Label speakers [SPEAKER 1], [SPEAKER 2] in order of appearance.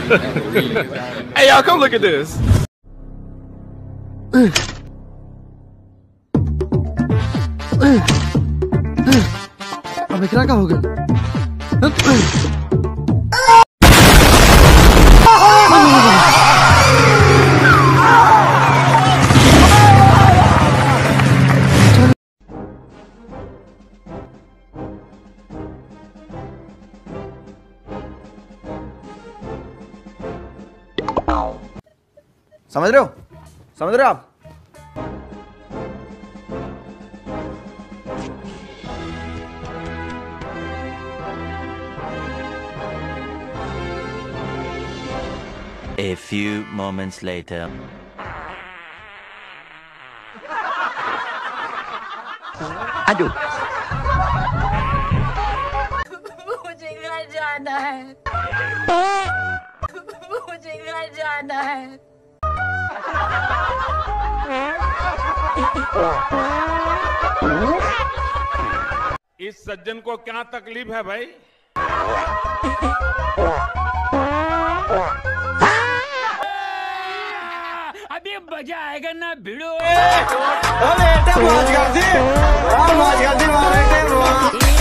[SPEAKER 1] Hey, y'all, come look at this.
[SPEAKER 2] अब इतना क्या हो गया?
[SPEAKER 3] समझ रहे हो? समझ रहे हो आप?
[SPEAKER 4] A few moments later. Aduh.
[SPEAKER 5] मुझे घर जाना है। मुझे घर जाना है।
[SPEAKER 1] इस सज्जन को क्या तकलीफ है भाई?
[SPEAKER 6] अभी मजा आएगा ना भिड़ो।
[SPEAKER 3] अरे मौज कर दी, मौज कर दी।